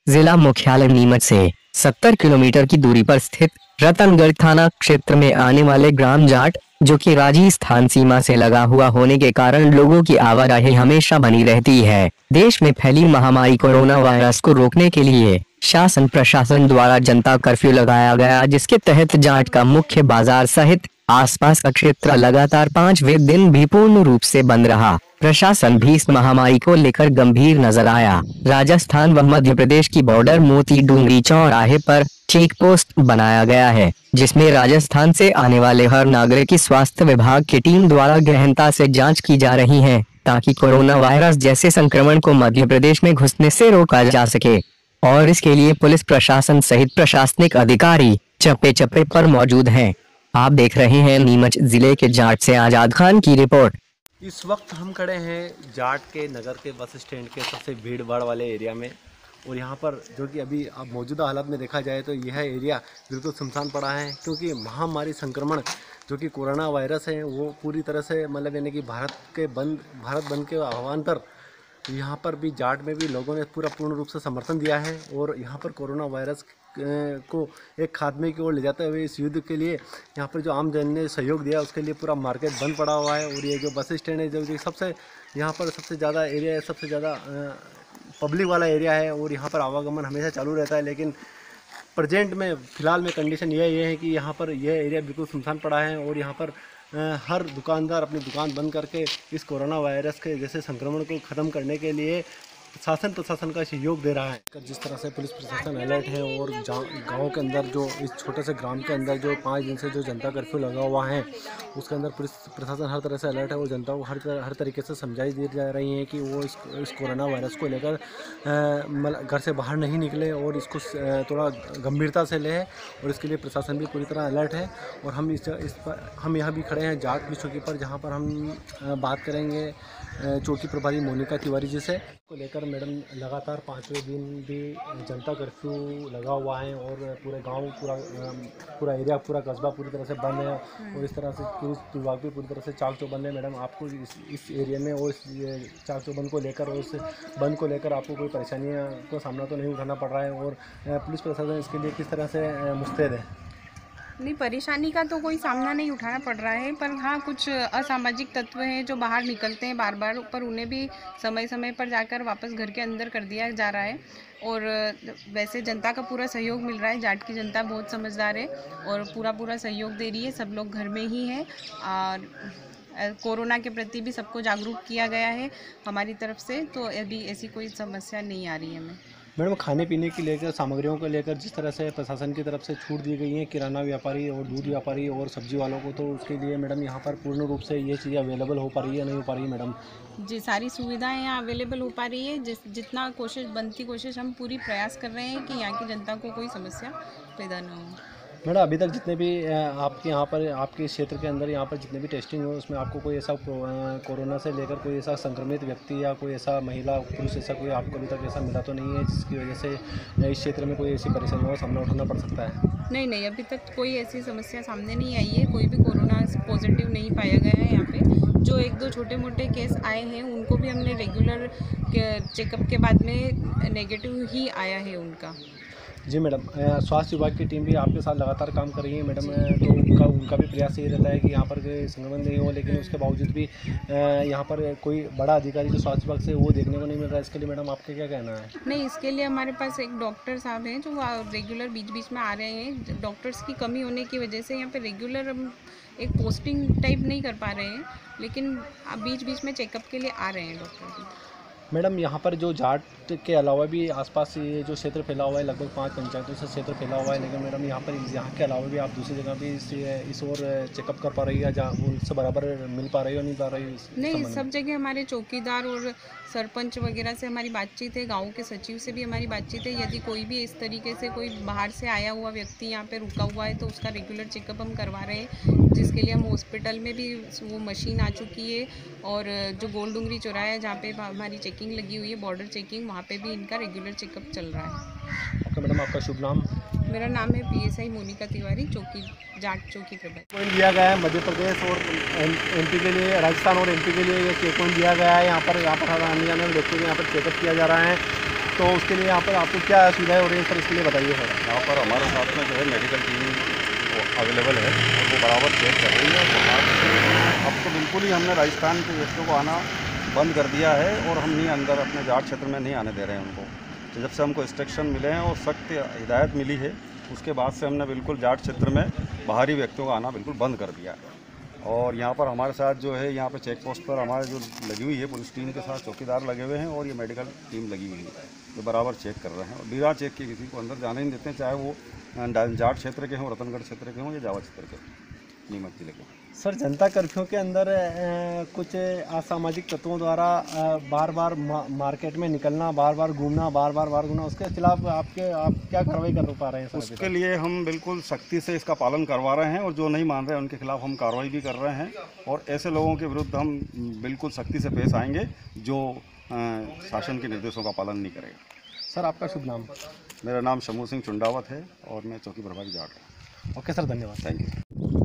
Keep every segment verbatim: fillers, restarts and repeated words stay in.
जिला मुख्यालय नीमच से सत्तर किलोमीटर की दूरी पर स्थित रतनगढ़ थाना क्षेत्र में आने वाले ग्राम जाट, जो कि राजस्थान सीमा से लगा हुआ होने के कारण लोगों की आवाजाही हमेशा बनी रहती है। देश में फैली महामारी कोरोना वायरस को रोकने के लिए शासन प्रशासन द्वारा जनता कर्फ्यू लगाया गया, जिसके तहत जाट का मुख्य बाजार सहित आसपास का क्षेत्र लगातार पांचवें दिन भी पूर्ण रूप से बंद रहा। प्रशासन भी इस महामारी को लेकर गंभीर नजर आया। राजस्थान व मध्य प्रदेश की बॉर्डर मोती डूंगरी चौराहे पर चेक पोस्ट बनाया गया है, जिसमें राजस्थान से आने वाले हर नागरिक की स्वास्थ्य विभाग की टीम द्वारा गहनता से जांच की जा रही है, ताकि कोरोना वायरस जैसे संक्रमण को मध्य प्रदेश में घुसने से रोका जा सके। और इसके लिए पुलिस प्रशासन सहित प्रशासनिक अधिकारी चप्पे चप्पे पर मौजूद हैं। आप देख रहे हैं नीमच जिले के जाट से आजाद खान की रिपोर्ट। इस वक्त हम खड़े हैं जाट के नगर के बस स्टैंड के सबसे भीड़ भाड़ वाले एरिया में, और यहाँ पर जो कि अभी अब मौजूदा हालत में देखा जाए तो यह एरिया बिल्कुल सुनसान पड़ा है, क्योंकि महामारी संक्रमण जो कि कोरोना वायरस है वो पूरी तरह से मतलब यानी कि भारत के बंद भारत बंद के आह्वान पर यहाँ पर भी जाट में भी लोगों ने पूरा पूर्ण रूप से समर्थन दिया है, और यहाँ पर कोरोना वायरस को एक खात्मे की ओर ले जाते हुए इस युद्ध के लिए यहाँ पर जो आम जन ने सहयोग दिया उसके लिए पूरा मार्केट बंद पड़ा हुआ है। और ये जो बस स्टैंड है जो सबसे यहाँ पर सबसे ज़्यादा एरिया है, सबसे ज़्यादा पब्लिक वाला एरिया है, और यहाँ पर आवागमन हमेशा चालू रहता है। लेकिन प्रेजेंट में फ़िलहाल में कंडीशन यह ये है कि यहाँ पर यह एरिया बिल्कुल सुनसान पड़ा है, और यहाँ पर हर दुकानदार अपनी दुकान बंद करके इस कोरोना वायरस के जैसे संक्रमण को ख़त्म करने के लिए शासन प्रशासन का सहयोग दे रहा है। जिस तरह से पुलिस प्रशासन अलर्ट है, और गांव के अंदर जो इस छोटे से ग्राम के अंदर जो पाँच दिन से जो जनता कर्फ्यू लगा हुआ है उसके अंदर पुलिस प्रशासन हर तरह से अलर्ट है, और जनता को हर हर तरीके से समझाई दी जा रही है कि वो इस इस कोरोना वायरस को लेकर घर से बाहर नहीं निकले और इसको थोड़ा गंभीरता से ले, और इसके लिए प्रशासन भी पूरी तरह अलर्ट है। और हम इस, इस पर हम यहाँ भी खड़े हैं जाट की चौकी पर, जहाँ पर हम बात करेंगे चौकी प्रभारी मोनिका तिवारी जी से को लेकर। मैडम, लगातार पाँचवें दिन भी जनता कर्फ्यू लगा हुआ है, और पूरे गांव पूरा पूरा एरिया पूरा कस्बा पूरी तरह से बंद है, और इस तरह से पुलिस विभाग भी पूरी तरह से चाक चौबंद है। मैडम, आपको इस इस एरिया में और इस चाक चौबंद को लेकर और इस बंद को लेकर आपको कोई परेशानियाँ का सामना तो नहीं उठाना पड़ रहा है, और पुलिस प्रशासन इसके लिए किस तरह से मुस्तैद है? नहीं, परेशानी का तो कोई सामना नहीं उठाना पड़ रहा है, पर हाँ कुछ असामाजिक तत्व हैं जो बाहर निकलते हैं बार बार, पर उन्हें भी समय समय पर जाकर वापस घर के अंदर कर दिया जा रहा है। और वैसे जनता का पूरा सहयोग मिल रहा है। जाट की जनता बहुत समझदार है और पूरा पूरा सहयोग दे रही है। सब लोग घर में ही हैं, और कोरोना के प्रति भी सबको जागरूक किया गया है हमारी तरफ से, तो अभी ऐसी कोई समस्या नहीं आ रही है हमें। मैडम, खाने पीने की लेकर सामग्रियों को लेकर जिस तरह से प्रशासन की तरफ से छूट दी गई है किराना व्यापारी और दूध व्यापारी और सब्जी वालों को, तो उसके लिए मैडम यहाँ पर पूर्ण रूप से ये चीज़ें अवेलेबल हो पा रही है नहीं हो पा रही है? मैडम जी, सारी सुविधाएं यहाँ अवेलेबल हो पा रही है। जिस जितना कोशिश बनती कोशिश हम पूरी प्रयास कर रहे हैं कि यहाँ की जनता को कोई समस्या पैदा न हो। मैडम, अभी तक जितने भी आपके यहाँ पर आपके क्षेत्र के अंदर यहाँ पर जितने भी टेस्टिंग हो उसमें आपको कोई ऐसा कोरोना से लेकर कोई ऐसा संक्रमित व्यक्ति या कोई ऐसा महिला पुरुष ऐसा कोई आपको अभी तक ऐसा मिला तो नहीं है जिसकी वजह से इस क्षेत्र में कोई ऐसी परेशानियों का सामना उठाना पड़ सकता है? नहीं नहीं, अभी तक कोई ऐसी समस्या सामने नहीं आई है। कोई भी कोरोना पॉजिटिव नहीं पाया गया है यहाँ पे। जो एक दो छोटे मोटे केस आए हैं उनको भी हमने रेगुलर चेकअप के बाद में नेगेटिव ही आया है उनका। जी मैडम, स्वास्थ्य विभाग की टीम भी आपके साथ लगातार काम कर रही है मैडम, तो उनका उनका भी प्रयास ये रहता है कि यहाँ पर संक्रमण नहीं हो, लेकिन उसके बावजूद भी यहाँ पर कोई बड़ा अधिकारी जो स्वास्थ्य विभाग से वो देखने को नहीं मिल रहा है। इसके लिए मैडम आपका क्या कहना है? नहीं, इसके लिए हमारे पास एक डॉक्टर साहब हैं जो रेगुलर बीच बीच में आ रहे हैं। डॉक्टर्स की कमी होने की वजह से यहाँ पर रेगुलर हम एक पोस्टिंग टाइप नहीं कर पा रहे हैं, लेकिन बीच बीच में चेकअप के लिए आ रहे हैं डॉक्टर। मैडम, यहाँ पर जो जाट के अलावा भी आसपास ये जो क्षेत्र फैला हुआ है, लगभग पांच पंचायतों से क्षेत्र फैला हुआ है, लेकिन मैडम यहाँ पर यहाँ के अलावा भी आप दूसरी जगह भी इस इस ओर चेकअप कर पा रही है, जहाँ उनसे बराबर मिल पा रही हो नहीं पा रही? नहीं, सब जगह हमारे चौकीदार और सरपंच वगैरह से हमारी बातचीत है, गाँव के सचिव से भी हमारी बातचीत है। यदि कोई भी इस तरीके से कोई बाहर से आया हुआ व्यक्ति यहाँ पे रुका हुआ है तो उसका रेगुलर चेकअप हम करवा रहे हैं, जिसके लिए हम हॉस्पिटल में भी वो मशीन आ चुकी है। और जो गोल डूंगरी चौराहा है जहाँ पे हमारी चेकिंग लगी हुई है, बॉर्डर चेकिंग, वहाँ पे भी इनका रेगुलर चेकअप चल रहा है। ओके मैडम, आपका शुभ नाम? मेरा नाम है पीएसआई मोनिका तिवारी, चौकी जाट चौकी प्रभारी। पॉइंट दिया गया है मध्य प्रदेश और एमपी के लिए, राजस्थान और एमपी के लिए ये चेक पॉइंट दिया गया है। यहाँ पर यहाँ पर आने जाने वाले व्यक्तियों को यहाँ पर चेकअप किया जा रहा है। तो उसके लिए यहाँ पर आपको क्या सुविधाएं हो रही है सर, इसके लिए बताइए सर। यहाँ पर हमारे साथ में जो है मेडिकल टीम अवेलेबल है और वो बराबर चेक कर रही है। और अब तो बिल्कुल ही हमने राजस्थान के व्यक्तियों को आना बंद कर दिया है और हम नहीं अंदर अपने जाट क्षेत्र में नहीं आने दे रहे हैं उनको। तो जब से हमको इंस्ट्रक्शन मिले हैं और सख्त हिदायत मिली है, उसके बाद से हमने बिल्कुल जाट क्षेत्र में बाहरी व्यक्तियों का आना बिल्कुल बंद कर दिया है। और यहाँ पर हमारे साथ जो है यहाँ पे चेक पोस्ट पर हमारे जो लगी हुई है पुलिस टीम के साथ चौकीदार लगे हुए हैं और ये मेडिकल टीम लगी हुई है जो बराबर चेक कर रहे हैं और बिना चेक के किसी को अंदर जाने नहीं देते हैं, चाहे वो जाट क्षेत्र के हों, रतनगढ़ क्षेत्र के हों या जावा क्षेत्र के नीमच जिले के। सर, जनता कर्फ्यू के अंदर अ, कुछ असामाजिक तत्वों द्वारा अ, बार बार मा, मार्केट में निकलना, बार बार घूमना, बार बार बार घूमना, उसके खिलाफ आपके आप क्या कार्रवाई कर पा रहे हैं सर? उसके लिए हम बिल्कुल सख्ती से इसका पालन करवा रहे हैं और जो नहीं मान रहे हैं उनके खिलाफ हम कार्रवाई भी कर रहे हैं और ऐसे लोगों के विरुद्ध हम बिल्कुल सख्ती से पेश आएंगे जो अ, शासन के निर्देशों का पालन नहीं करेगा। सर, आपका शुभ नाम? मेरा नाम शमू सिंह चुंडावत है और मैं चौकी प्रभारी जाट हूँ। ओके सर, धन्यवाद। Thank you.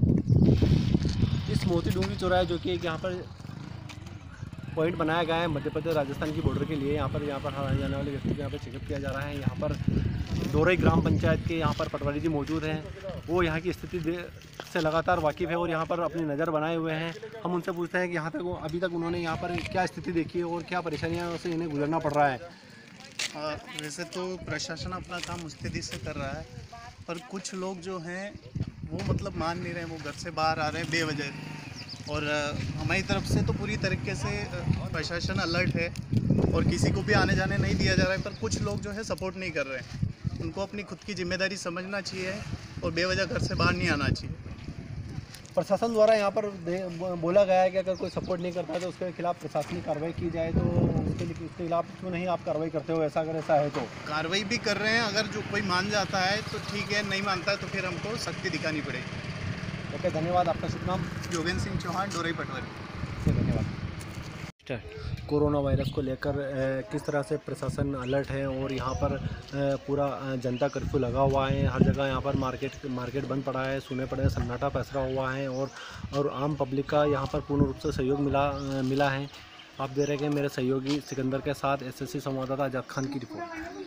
इस मोती डूंगरी चौराहा जो कि एक यहाँ पर पॉइंट बनाया गया है मध्य प्रदेश राजस्थान की बॉर्डर के लिए, यहाँ पर यहाँ पर आने जाने वाले व्यक्ति को यहाँ पर चेकअप किया जा रहा है। यहाँ पर दोरई ग्राम पंचायत के यहाँ पर पटवारी जी मौजूद हैं, वो यहाँ की स्थिति से लगातार वाकिफ़ है और यहाँ पर अपनी नज़र बनाए हुए हैं। हम उनसे पूछते हैं कि यहाँ तक वो अभी तक उन्होंने यहाँ पर क्या स्थिति देखी है और क्या परेशानियाँ से इन्हें गुजरना पड़ रहा है। आ, वैसे तो प्रशासन अपना काम मुस्तैदी से कर रहा है, पर कुछ लोग जो हैं वो मतलब मान नहीं रहे हैं, वो घर से बाहर आ रहे हैं बेवजह। और आ, हमारी तरफ से तो पूरी तरीके से आ, प्रशासन अलर्ट है और किसी को भी आने जाने नहीं दिया जा रहा है, पर कुछ लोग जो है सपोर्ट नहीं कर रहे हैं। उनको अपनी खुद की जिम्मेदारी समझना चाहिए और बेवजह घर से बाहर नहीं आना चाहिए। प्रशासन द्वारा यहाँ पर बोला गया है कि अगर कोई सपोर्ट नहीं करता है तो उसके खिलाफ प्रशासनिक कार्रवाई की जाए, तो उसके उसके खिलाफ क्यों नहीं आप कार्रवाई करते हो? ऐसा अगर ऐसा है तो कार्रवाई भी कर रहे हैं, अगर जो कोई मान जाता है तो ठीक है, नहीं मानता है तो फिर हमको सख्ती दिखानी पड़ेगी। ओके, धन्यवाद। आपका शुभ नाम? योगेंद्र सिंह चौहान, डोरई पटवारी। धन्यवाद। कोरोना वायरस को लेकर किस तरह से प्रशासन अलर्ट है और यहाँ पर पूरा जनता कर्फ्यू लगा हुआ है, हर जगह यहाँ पर मार्केट मार्केट बंद पड़ा है, सुने पड़े सन्नाटा पसरा हुआ है और और आम पब्लिक का यहाँ पर पूर्ण रूप से सहयोग मिला मिला है। आप दे रहे हैं मेरे सहयोगी सिकंदर के साथ एसएससी संवाददाता आजाद खान की रिपोर्ट।